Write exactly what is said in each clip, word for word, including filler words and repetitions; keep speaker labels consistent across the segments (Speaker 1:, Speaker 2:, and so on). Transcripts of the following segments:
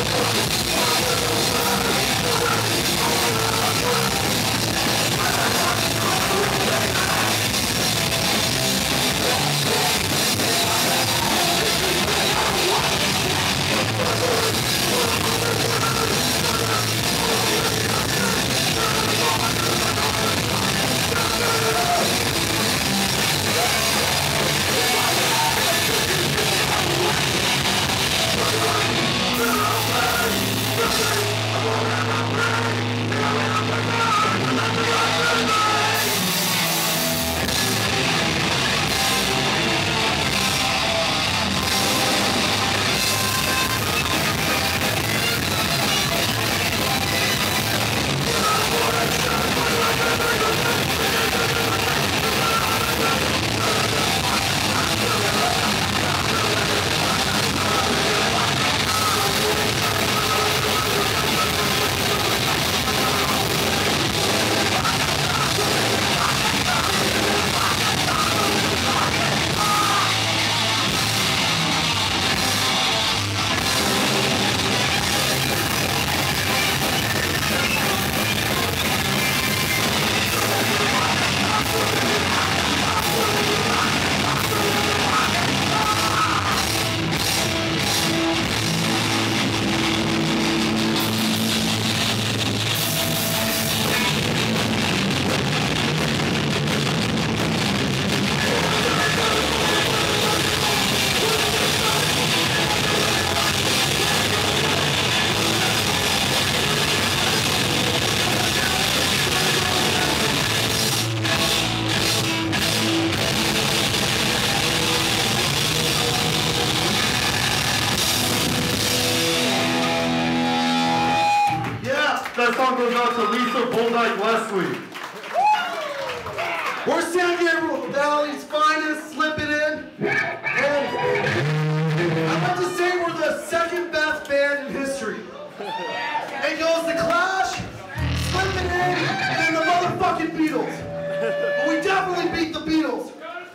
Speaker 1: That song goes out to Lisa Boldyke Leslie.
Speaker 2: We're San Gabriel Valley's finest, slip it in. And I'd like to say we're the second best band in history. It goes The Clash, Slip It In, and the motherfucking Beatles. But we definitely beat the Beatles.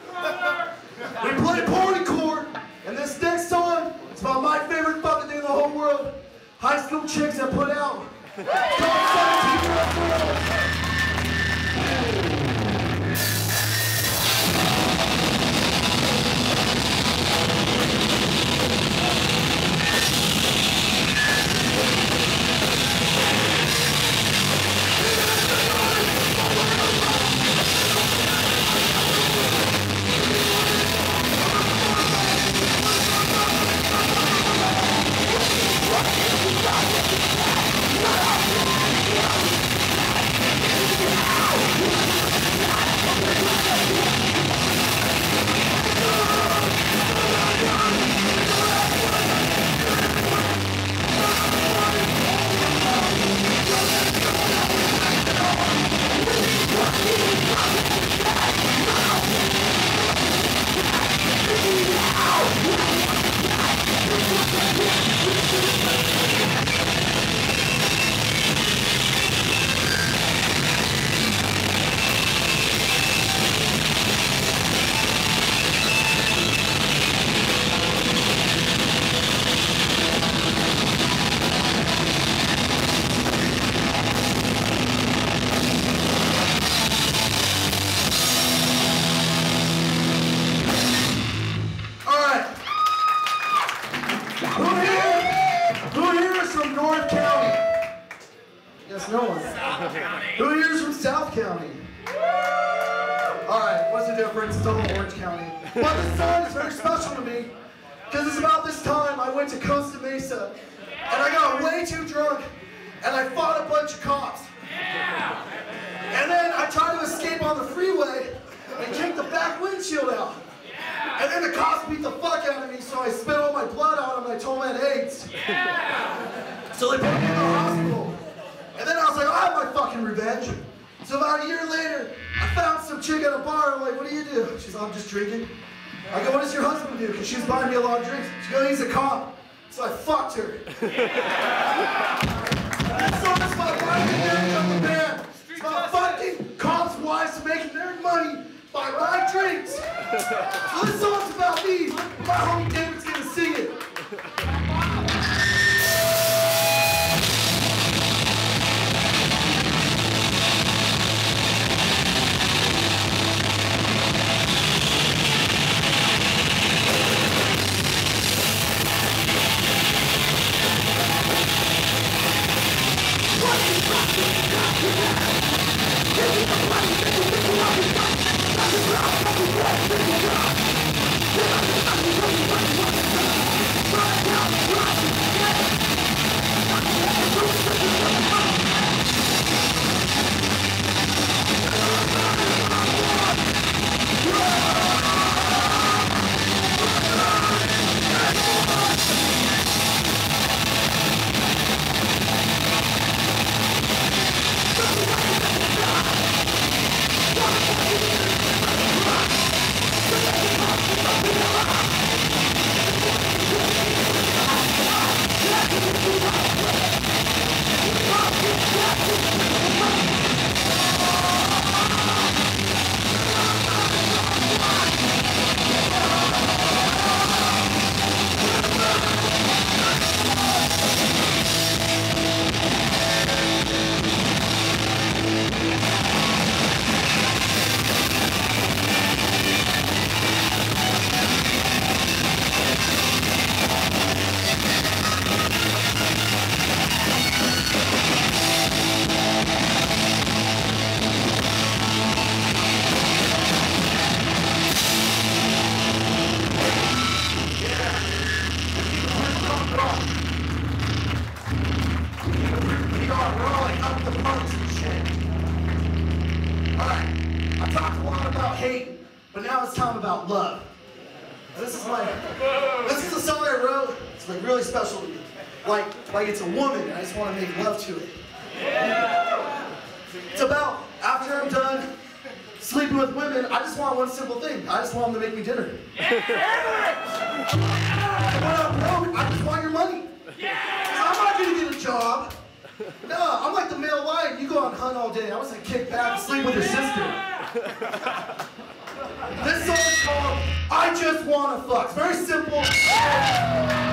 Speaker 2: We played Porny Court, and this next song is about my favorite fucking thing in the whole world. High school chicks that put out. It's called seventeen-year-old girls. No one. Who here is from South County? Alright, what's the difference? It's all Orange County. But this song is very special to me because it's about this time I went to Costa Mesa and I got way too drunk and I fought a bunch of cops. And then I tried to escape on the freeway and kicked the back windshield out. And then the cops beat the fuck out of me, so I spit all my blood on them and I told them I had AIDS. So they put me in the hospital. And then I was like, I have my fucking revenge. So about a year later, I found some chick at a bar. I'm like, what do you do? She's like, I'm just drinking. I go, what does your husband do? Because she was buying me a lot of drinks. She goes, he's a cop. So I fucked her. This song is about riding marriage of the band. It's about fucking cops' wives making their money by my drinks. So this song's about me. My homie David's gonna sing it. But now it's time about love. This is like, this is a song I wrote. It's like really special to me. Like, like it's a woman, and I just want to make love to it. Yeah. It's about after I'm done sleeping with women, I just want one simple thing. I just want them to make me dinner. Yeah. And when I'm broke, I just want your money. Yeah. I'm not gonna get a job. No, I'm like the male lion. You go on hunt all day. I was like kick back and sleep with your sister. This song is called I Just Wanna Fuck. It's very simple.